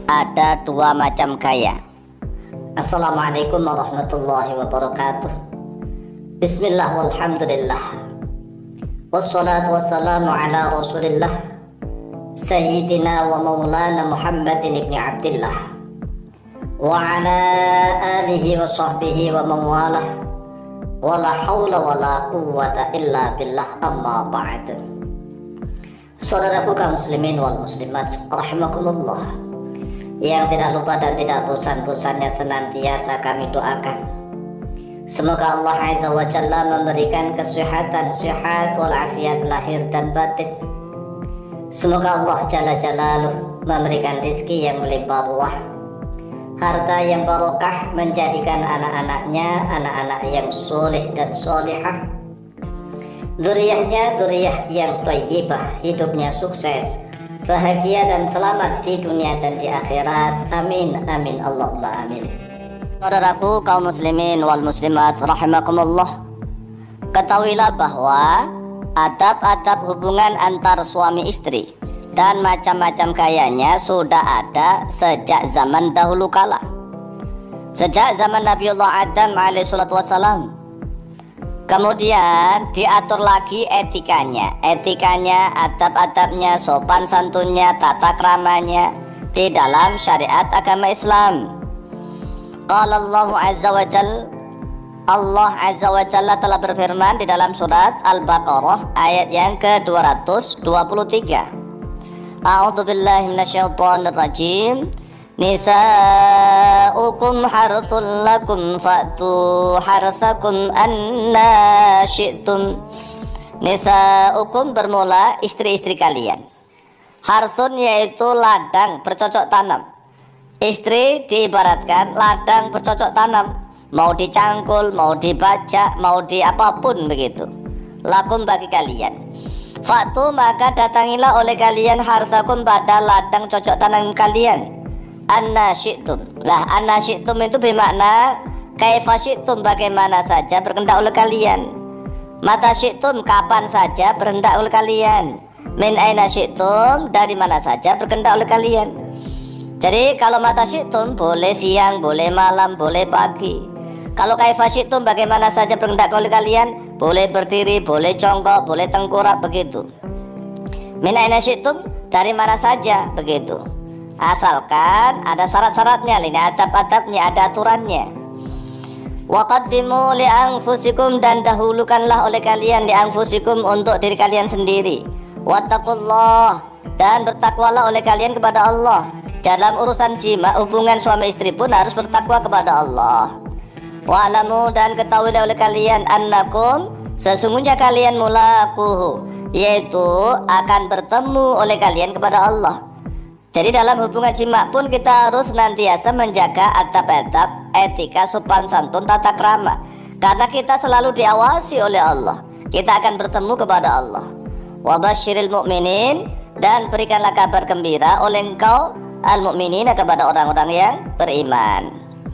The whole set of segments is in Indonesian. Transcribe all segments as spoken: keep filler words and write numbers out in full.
ada dua macam gaya. Assalamualaikum warahmatullahi wabarakatuh. Bismillah walhamdulillah, wassalatu wassalamu ala rasulillah Sayyidina wa maulana Muhammadin ibni Abdillah wa ala alihi wa sahbihi wa mawalah, wa la hawla wa la quwwata illa billah, amma ba'd. Saudaraku kaum muslimin wal muslimat rahimakumullah, yang tidak lupa dan tidak bosan-bosannya senantiasa kami doakan, semoga Allah Azza wa Jalla memberikan kesehatan, sehat walafiat lahir dan batin. Semoga Allah Jalla Jalaluh memberikan rizki yang melimpah ruah, harta yang barokah, menjadikan anak-anaknya anak-anak yang soleh dan solihah, zuriyahnya zuriyah yang thayyibah, hidupnya sukses, bahagia dan selamat di dunia dan di akhirat. Amin amin Allahumma amin. Saudaraku kaum muslimin wal muslimat rahimakumullah, ketahuilah bahwa adab-adab hubungan antar suami istri dan macam-macam gayanya sudah ada sejak zaman dahulu kala, sejak zaman Nabiullah Adam alaihi salatu wassalam. Kemudian diatur lagi etikanya, etikanya, adab-adabnya, sopan santunnya, tata kramanya di dalam syariat agama Islam. Qala Allah Azza wa Jalla, Allah Azza wa Jalla telah berfirman di dalam surat Al-Baqarah ayat yang ke dua ratus dua puluh tiga. A'udzu billahi minasyaitonir rajim. Nisa'ukum harthul lakum fa'tu harthakum anna syi'tum. Nisa'ukum bermula istri-istri kalian. Harthun yaitu ladang bercocok tanam. Istri diibaratkan ladang bercocok tanam, mau dicangkul, mau dibajak, mau di apapun begitu. Lakum bagi kalian. Fa'tu maka datangilah oleh kalian harthakum pada ladang cocok tanam kalian. Anna syi'tum. Lah anna syi'tum itu bermakna kaifa syi'tum, bagaimana saja berkehendak oleh kalian. Mata syi'tum kapan saja berkehendak oleh kalian. Min aina syi'tum dari mana saja berkehendak oleh kalian. Jadi kalau mata syi'tum boleh siang, boleh malam, boleh pagi. Kalau kaifa syi'tum bagaimana saja berkehendak oleh kalian, boleh berdiri, boleh jongkok, boleh tengkurap begitu. Min aina syi'tum dari mana saja begitu. Asalkan ada syarat-syaratnya, ini adab-adabnya, ada aturannya. Wa qaddimu li anfusikum, dan dahulukanlah oleh kalian li anfusikum untuk diri kalian sendiri. Wattaqullah, dan bertakwalah oleh kalian kepada Allah. Dalam urusan jima, hubungan suami istri pun harus bertakwa kepada Allah. Wa'lamu, dan ketahuilah oleh kalian annakum, sesungguhnya kalian mulaquhu, yaitu akan bertemu oleh kalian kepada Allah. Jadi dalam hubungan jima pun kita harus senantiasa menjaga adab-adab, etika, sopan santun, tata krama, karena kita selalu diawasi oleh Allah. Kita akan bertemu kepada Allah. Wa basyiril mu'minin, dan berikanlah kabar gembira oleh engkau al-mu'minin kepada orang-orang yang beriman.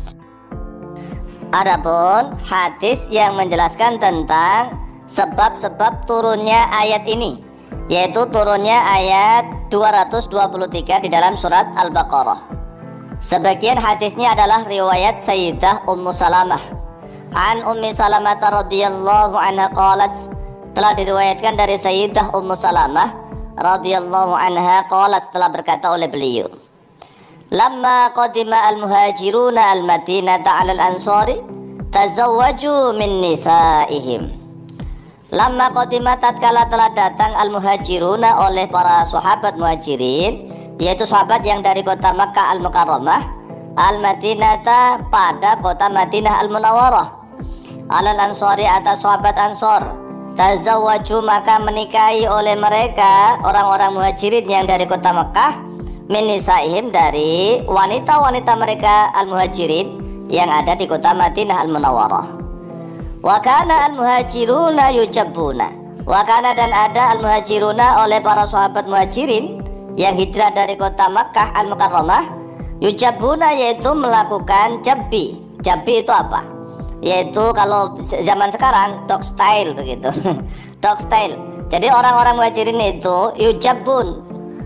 Adapun hadis yang menjelaskan tentang sebab-sebab turunnya ayat ini, yaitu turunnya ayat dua ratus dua puluh tiga di dalam surat Al-Baqarah. Sebagian hadisnya adalah riwayat Sayyidah Ummu Salamah. An Ummi Salamah radhiyallahu anha qalat, telah diriwayatkan dari Sayyidah Ummu Salamah radhiyallahu anha qalat, telah berkata oleh beliau, lamma qadima al-muhajiruna al-Madinata 'ala al-ansari tazawwaju min nisaihim. Lama qadima, tatkala telah datang al-muhajiruna oleh para sahabat muhajirin, yaitu sahabat yang dari kota Makkah al-Mukarramah, al-Madinata pada kota Madinah al-Munawwarah, alal ansori atas sahabat ansor, tazawwaju maka menikahi oleh mereka orang-orang muhajirin yang dari kota Makkah, min nisaihim dari wanita-wanita mereka al-muhajirin yang ada di kota Madinah al-Munawwarah. Wa kana al-muhajiruna yujabbuna, wa kana dan ada al-muhajiruna oleh para sahabat muhajirin yang hijrah dari kota Makkah al-Mukarramah, yujabbuna yaitu melakukan jabbi. Jabbi itu apa? Yaitu kalau zaman sekarang dog style begitu. Dog style. Jadi orang-orang muhajirin itu yujabbun,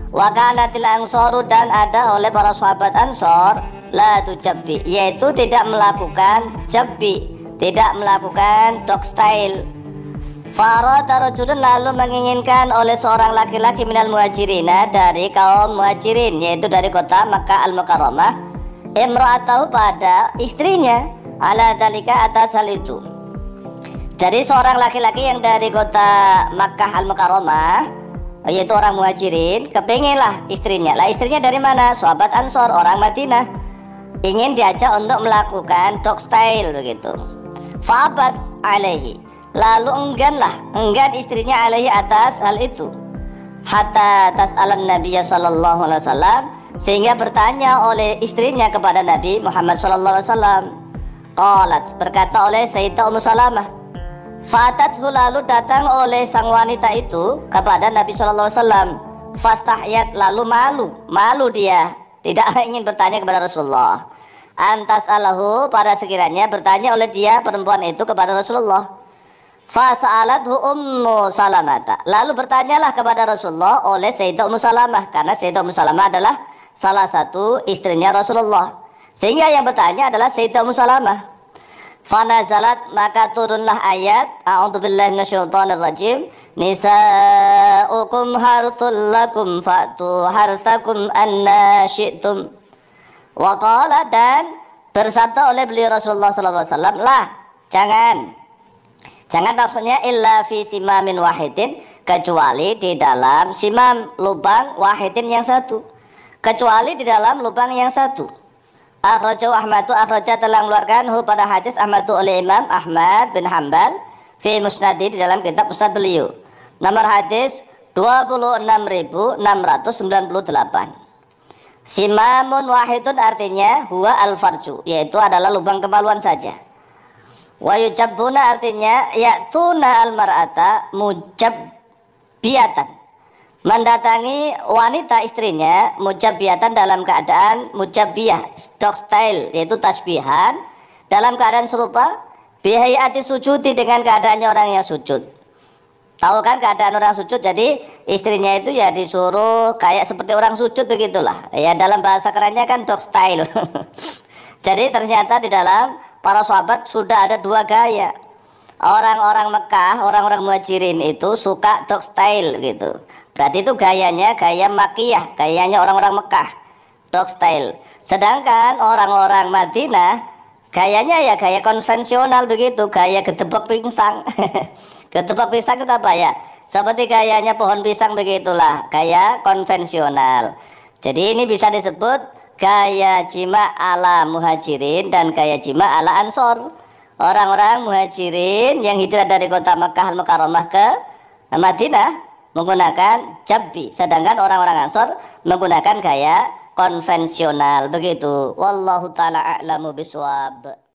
Wa kanatil ansaru, dan ada oleh para sahabat Ansor, la tujabbi, yaitu tidak melakukan jabbi, tidak melakukan dog style. Farada rajulun, lalu menginginkan oleh seorang laki-laki minal muhajirina, dari kaum muhajirin, yaitu dari kota Makkah al-Mukarramah, imra'atahu, pada istrinya, ala dalika, atas hal itu. Jadi seorang laki-laki yang dari kota Makkah al-Mukarramah, yaitu orang muhajirin, kepinginlah istrinya. Lah istrinya dari mana? Sahabat Ansor, orang Madinah, ingin diajak untuk melakukan dog style begitu. Fabat alaihi, lalu engganlah, enggan istrinya alaihi, atas hal itu. Hatta tas'alan Nabiya sallallahu alaihi wasallam, sehingga bertanya oleh istrinya kepada Nabi Muhammad sallallahu alaihi wasallam. Qalat, berkata oleh Sayyidah Ummu Salamah, fatathu, lalu datang oleh sang wanita itu kepada Nabi sallallahu alaihi wasallam. Fastahyat, lalu malu, malu dia, tidak ingin bertanya kepada Rasulullah. Antas alahu, pada sekiranya bertanya oleh dia, perempuan itu, kepada Rasulullah. Fasa'alathu Ummu Salamah, lalu bertanyalah kepada Rasulullah oleh Sayyidah Ummu Salamah, karena Sayyidah Ummu Salamah adalah salah satu istrinya Rasulullah, sehingga yang bertanya adalah Sayyidah Ummu Salamah. Fanazalat, maka turunlah ayat a'udzubillahi minasyaitonir rajim, nisa'ukum harthul lakum fa'tu harthakum anna syi'tum. Wa qala, dan bersabda oleh beliau Rasulullah sallallahu alaihi wasallam, lah, jangan jangan maksudnya illa fi simamin wahidin, kecuali di dalam simam, lubang, wahidin, yang satu, kecuali di dalam lubang yang satu. Akhrajahu Ahmadu, akhraja, telah mengeluarkan hu, pada hadis Ahmadu, oleh Imam Ahmad bin Hanbal fi musnadi, di dalam kitab musnad beliau, nomor hadis dua puluh enam ribu enam ratus sembilan puluh delapan. Simamun wahidun artinya huwa al-farju, yaitu adalah lubang kemaluan saja. Wa yujabbuna artinya ya'tuna al-mar'ata mujabbiatan, mendatangi wanita istrinya, mujabbiatan, dalam keadaan mujabbiyah, dog style, yaitu tasbihan, dalam keadaan serupa, bihayati sujudi, dengan keadaannya orang yang sujud. Tahu kan keadaan orang sujud, jadi istrinya itu ya disuruh kayak seperti orang sujud begitulah. Ya dalam bahasa kerennya kan dog style. Jadi ternyata di dalam para sahabat sudah ada dua gaya. Orang-orang Mekah, orang-orang muhajirin itu suka dog style gitu. Berarti itu gayanya gaya makiyah, gayanya orang-orang Mekah, dog style. Sedangkan orang-orang Madinah gayanya ya gaya konvensional begitu, gaya gedebak pingsang. Gedebak pisang itu apa ya? Seperti gayanya pohon pisang begitulah, gaya konvensional. Jadi ini bisa disebut gaya jima ala muhajirin dan gaya jima ala ansor. Orang-orang muhajirin yang hijrah dari kota Makkah al-Mukarramah ke Madinah menggunakan jabbi, sedangkan orang-orang ansor menggunakan gaya konvensional begitu. Wallahu taala a'lamu bishawab.